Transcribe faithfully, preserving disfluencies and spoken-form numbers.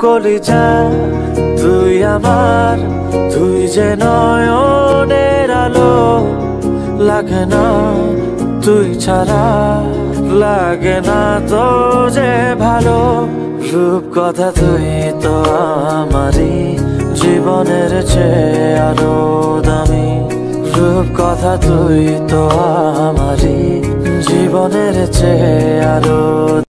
কলিজা তুই আমার, তুই যে নয়নের আলো, লাগে না তুই ছাড়া, লাগে না তো যে ভালো। রূপ কথা তুই তো আমারই, জীবনের চেয়ে আরো দামি। রূপ কথা তুই তো আমারই, জীবনের চেয়ে আরো